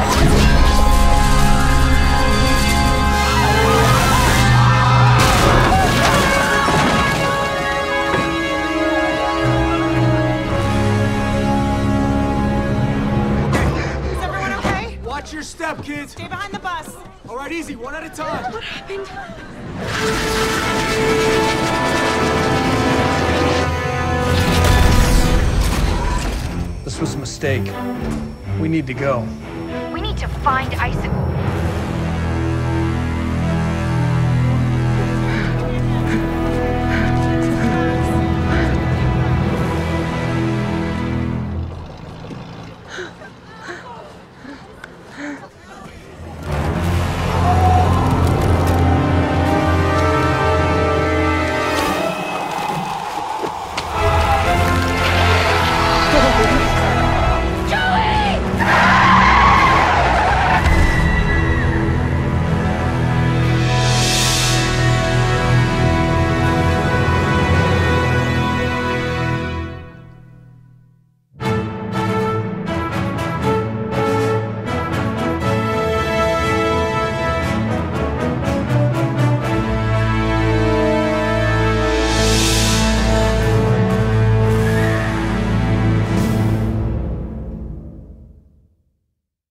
Watch your step, kids. Stay behind the bus. All right, easy, one at a time. What happened? This was a mistake. We need to go. We need to find Icicle.